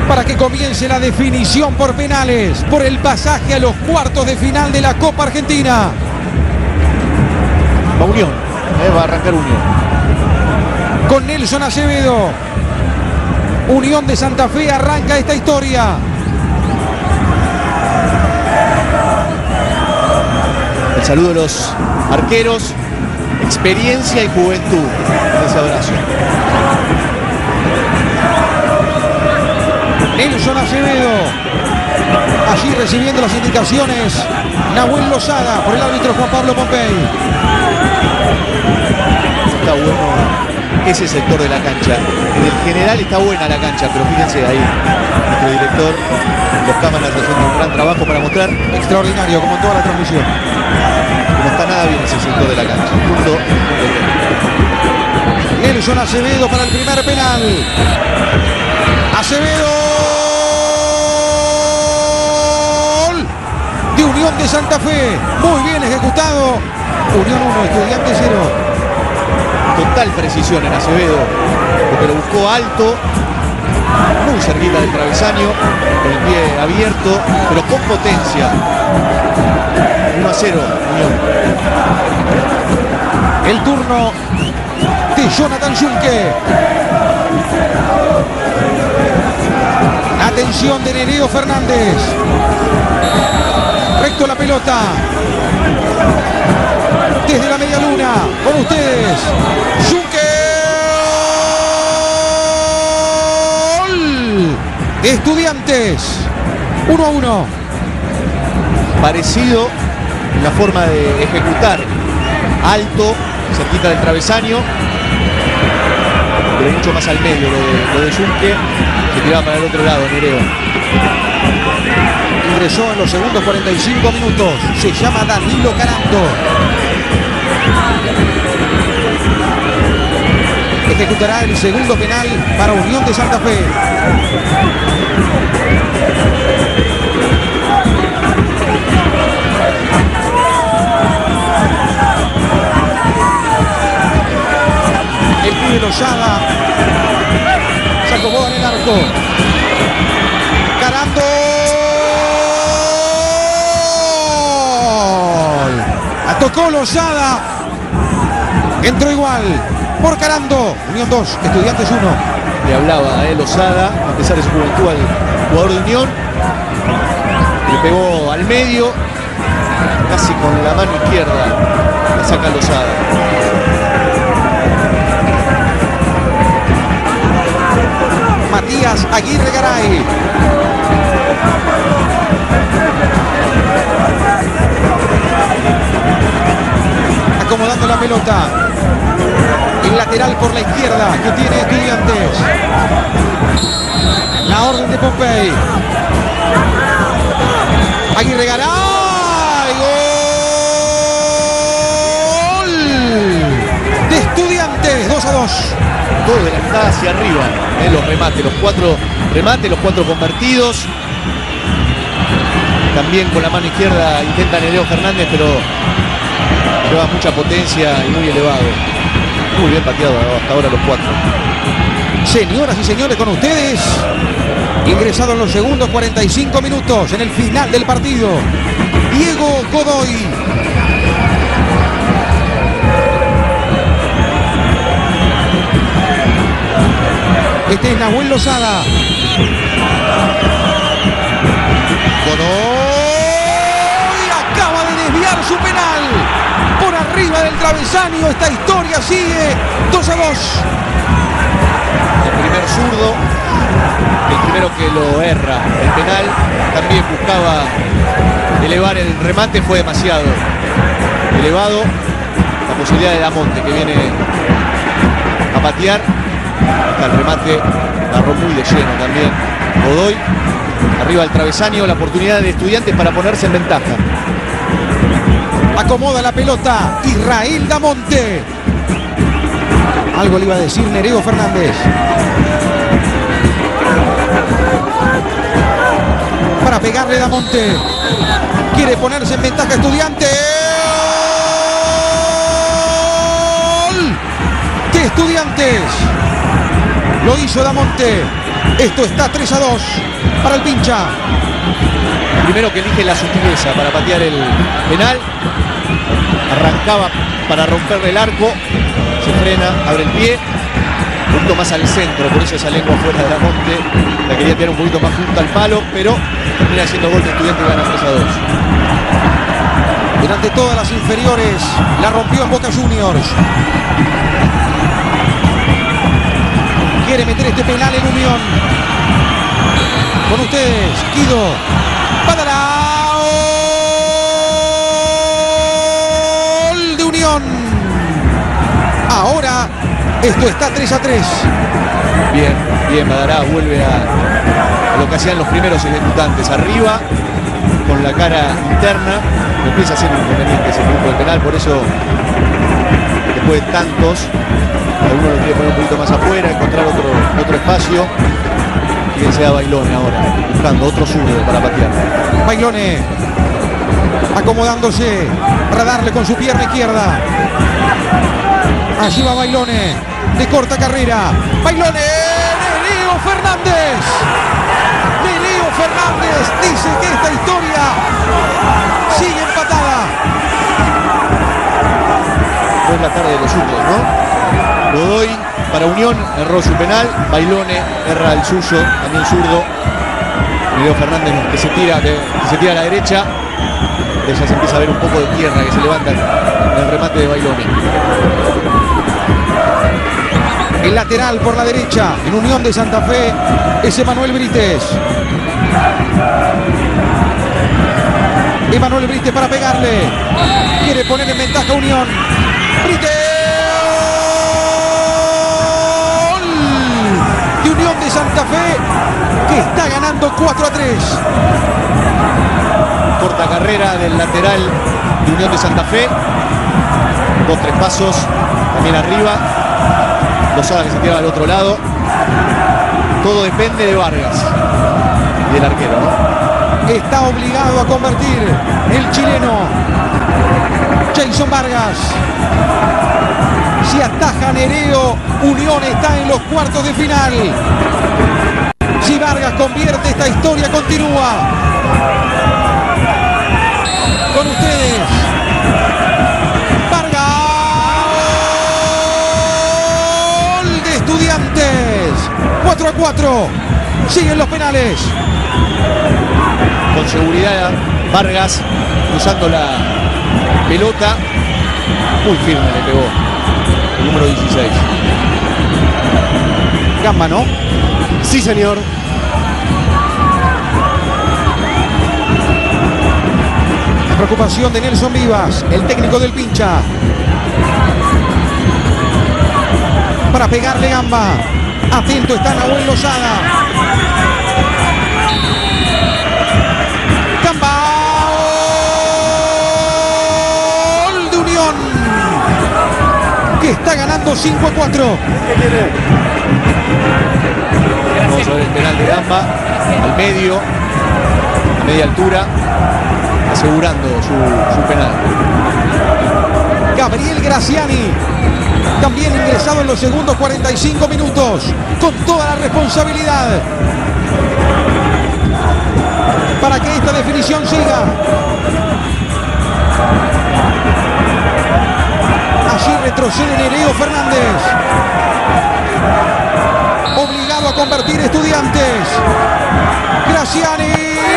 para que comience la definición por penales, por el pasaje a los cuartos de final de la Copa Argentina. Va Unión, va a arrancar Unión. Con Nelson Acevedo, Unión de Santa Fe arranca esta historia. El saludo de los arqueros, experiencia y juventud. Ese abrazo. Nelson Acevedo, allí recibiendo las indicaciones Nahuel Lozada por el árbitro Juan Pablo Pompey. Está bueno ese sector de la cancha. En el general está buena la cancha, pero fíjense ahí, nuestro director, los cámaras haciendo un gran trabajo para mostrar. Extraordinario, como en toda la transmisión. No está nada bien ese sector de la cancha. Punto. Nelson Acevedo para el primer penal. Acevedo. Gol de Unión de Santa Fe. Muy bien ejecutado. Unión 1, Estudiantes 0. Total precisión en Acevedo, porque lo buscó alto, muy cerquita del travesaño, con el pie abierto, pero con potencia. 1-0 Unión. El turno de Jonathan Junque. Atención de Nereo Fernández. Recto la pelota. Desde la media luna, con ustedes, Junque. Gol de Estudiantes. 1-1. Parecido en la forma de ejecutar. Alto, cerquita del travesaño, pero mucho más al medio lo de Junque. Se tiraba para el otro lado, Nereo. Ingresó en los segundos 45 minutos. Se llama Danilo Carando. Ejecutará el segundo penal para Unión de Santa Fe. El pibe Lozada se acomoda en el arco. Carando. La tocó Lozada. Entró igual. Por Carando. Unión 2, Estudiantes 1. Le hablaba Lozada, a pesar de su juventud, al jugador de Unión. Le pegó al medio, casi con la mano izquierda. La saca Lozada. Matías Aguirre Garay. Acomodando la pelota. El lateral por la izquierda que tiene Estudiantes. La orden de Pompey. Aguirre Garay. Gol de Estudiantes. 2-2. Todo de la mitad hacia arriba. Los remates, los cuatro convertidos. También con la mano izquierda intenta Nereo Fernández, pero lleva mucha potencia y muy elevado. Muy bien pateado hasta ahora los cuatro. Señoras y señores, con ustedes, ingresado en los segundos 45 minutos, en el final del partido, Diego Godoy. Este es Nahuel Lozada. Godoy acaba de desviar su penal. Por arriba del travesaño, esta historia sigue 2-2. El primer zurdo, el primero que lo erra. El penal también buscaba elevar el remate, fue demasiado elevado. La posibilidad de Damonte, que viene a patear. Hasta el remate agarró muy de lleno también Godoy. Arriba del travesaño, la oportunidad de Estudiantes para ponerse en ventaja. Acomoda la pelota Israel Damonte. Algo le iba a decir Nereo Fernández. Para pegarle Damonte. Quiere ponerse en ventaja Estudiantes. ¡Gol de Estudiantes! Lo hizo Damonte. Esto está 3-2 para el Pincha. Primero que elige la sutileza para patear el penal. Arrancaba para romperle el arco. Se frena, abre el pie. Un poquito más al centro, por eso esa lengua fuera de la monte. La quería tirar un poquito más junto al palo, pero termina haciendo gol de Estudiante y gana 3-2. Durante todas las inferiores la rompió en Boca Juniors. Quiere meter este penal en Unión. Con ustedes, Guido Badalao. Gol de Unión. Ahora esto está 3-3. Bien, Badará vuelve a lo que hacían los primeros ejecutantes. Arriba, con la cara interna. Empieza a ser un inconveniente ese punto del penal, por eso después de tantos, alguno lo quiere poner un poquito más afuera, encontrar otro espacio. Fíjense a Bailone ahora, buscando otro zurdo para patear. Bailone acomodándose para darle con su pierna izquierda. Allí va Bailone, de corta carrera. Bailone, Nereo Fernández. Nereo Fernández dice que esta historia sigue empatada. Fue la tarde de los zurdos, ¿no? Godoy para Unión, erró su penal. Bailone erra el suyo, también zurdo. Nereo Fernández que se tira a la derecha. Ya se empieza a ver un poco de tierra que se levanta en el remate de Bailone. El lateral por la derecha en Unión de Santa Fe es Emanuel Brites. Emanuel Brites para pegarle. Quiere poner en ventaja a Unión. Brites. Gol de Unión de Santa Fe, que está ganando 4-3. Corta carrera del lateral de Unión de Santa Fe. 2-3 pasos. También arriba. Lozada que se tira al otro lado. Todo depende de Vargas y del arquero, ¿no? Está obligado a convertir el chileno Jason Vargas. Si ataja Nereo, Unión está en los cuartos de final. Si Vargas convierte, esta historia continúa. Con ustedes, Vargas. Gol de Estudiantes. 4-4. Siguen los penales. Con seguridad Vargas cruzando la pelota. Muy firme le pegó el número 16. Gamba, ¿no? Sí, señor. Preocupación de Nelson Vivas, el técnico del Pincha. Para pegarle Gamba. Atento está Nahuel Lozada. Gamba. Gol de Unión, que está ganando 5-4. Vamos a ver el penal de Gamba. Al medio. A media altura. Asegurando su penal. Gabriel Graziani, también ingresado en los segundos 45 minutos, con toda la responsabilidad para que esta definición siga. Allí retrocede Nereo Fernández, obligado a convertir Estudiantes. Graziani.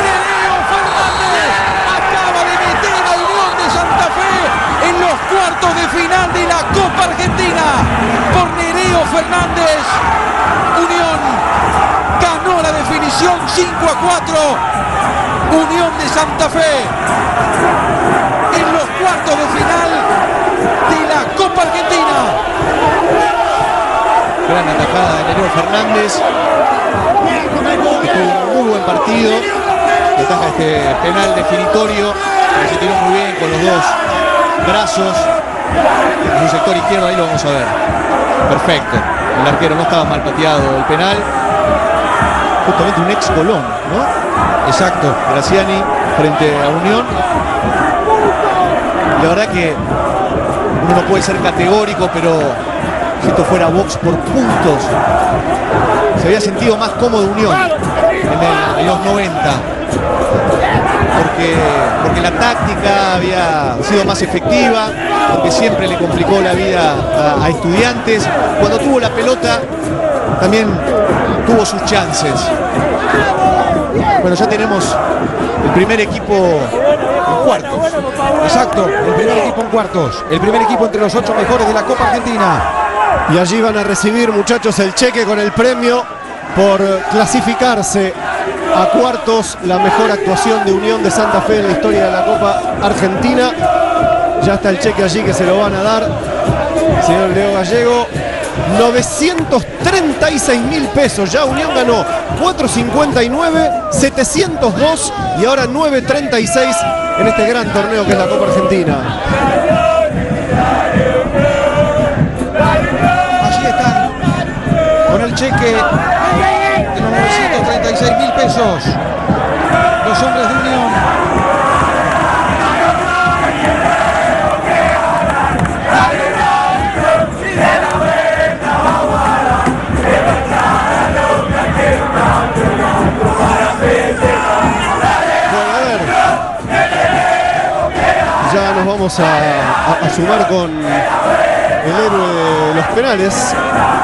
En los cuartos de final de la Copa Argentina, por Nereo Fernández, Unión ganó la definición 5-4. Unión de Santa Fe en los cuartos de final de la Copa Argentina. Gran atajada de Nereo Fernández. Tuvo un muy buen partido. Ataja este penal definitorio. Se tiró muy bien con los dos brazos en su sector izquierdo, ahí lo vamos a ver. Perfecto, el arquero no estaba mal pateado el penal. Justamente un ex Colón, ¿no? Exacto. Graziani frente a Unión. La verdad que uno no puede ser categórico, pero si esto fuera box por puntos, se había sentido más cómodo Unión en los 90. Porque la táctica había sido más efectiva, porque siempre le complicó la vida a Estudiantes. Cuando tuvo la pelota, también tuvo sus chances. Bueno, ya tenemos el primer equipo en cuartos. Exacto, el primer equipo en cuartos. El primer equipo entre los 8 mejores de la Copa Argentina. Y allí van a recibir, muchachos, el cheque con el premio por clasificarse a cuartos, la mejor actuación de Unión de Santa Fe en la historia de la Copa Argentina. Ya está el cheque allí que se lo van a dar. Señor Leo Gallego, 936.000 pesos. Ya Unión ganó 459, 702 y ahora 936 en este gran torneo que es la Copa Argentina. Allí están con el cheque de los 936.000 pesos. Los hombres de Unión. Ya nos vamos a sumar con el héroe de los penales,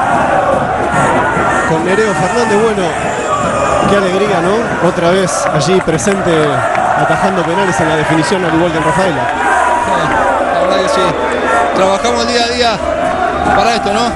con Nereo Fernández. Bueno, qué alegría, ¿no? Otra vez allí presente atajando penales en la definición, al igual que en Rafaela. La verdad que sí, trabajamos día a día para esto, ¿no?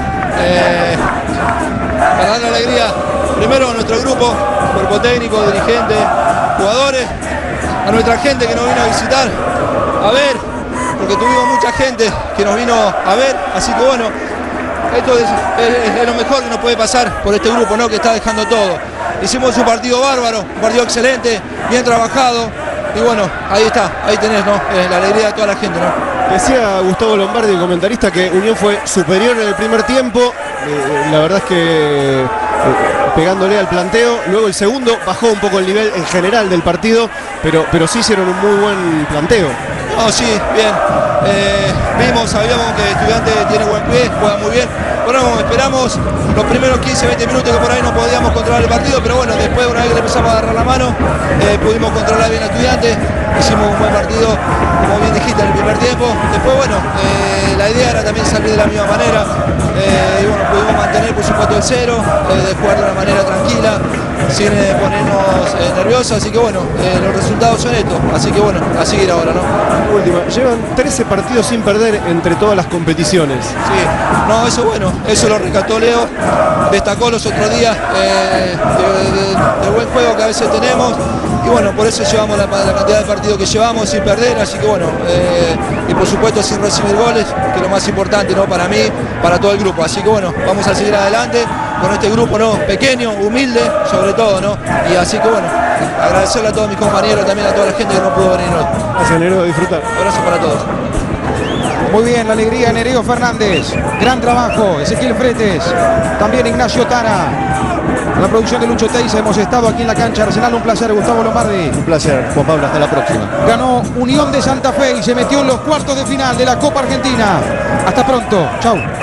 Para darle alegría primero a nuestro grupo, cuerpo técnico, dirigentes, jugadores, a nuestra gente que nos vino a visitar, a ver, porque tuvimos mucha gente que nos vino a ver, así que bueno, esto es lo mejor que nos puede pasar por este grupo, ¿no? Que está dejando todo. Hicimos un partido bárbaro, un partido excelente, bien trabajado, y bueno, ahí está, ahí tenés, ¿no? La alegría de toda la gente, ¿no? Decía Gustavo Lombardi, el comentarista, que Unión fue superior en el primer tiempo. La verdad es que pegándole al planteo. Luego el segundo bajó un poco el nivel en general del partido, pero sí hicieron un muy buen planteo. No, sí, bien. Sabíamos que Estudiantes tiene buen pie, juega muy bien. Bueno, esperamos los primeros 15-20 minutos que por ahí no podíamos controlar el partido, pero bueno, después una vez que le empezamos a agarrar la mano, pudimos controlar bien a Estudiantes, hicimos un buen partido, como bien dijiste, en el primer tiempo. Después, bueno, la idea era también salir de la misma manera, y bueno, pudimos mantener por supuesto el cero, de jugar de una manera tranquila, sin ponernos nerviosos, así que bueno, los resultados son estos, así que bueno, a seguir ahora, ¿no? Última, llevan 13 partidos sin perder entre todas las competiciones. Sí, no, eso bueno, eso lo rescató Leo, destacó los otros días del buen juego que a veces tenemos, y bueno, por eso llevamos la cantidad de partidos que llevamos sin perder, así que bueno, y por supuesto sin recibir goles, que es lo más importante, ¿no? Para mí, para todo el grupo, así que bueno, vamos a seguir adelante con este grupo, ¿no? Pequeño, humilde, sobre todo, ¿no? Y así que bueno, agradecerle a todos mis compañeros, también a toda la gente que no pudo venir hoy. Gracias, Nereo, disfrutar. Abrazo para todos. Muy bien, la alegría de Nereo Fernández. Gran trabajo, Ezequiel Fretes. También Ignacio Tara. En la producción de Lucho Teiza hemos estado aquí en la cancha Arsenal. Un placer, Gustavo Lombardi. Un placer, Juan Pablo, hasta la próxima. Ganó Unión de Santa Fe y se metió en los cuartos de final de la Copa Argentina. Hasta pronto, chau.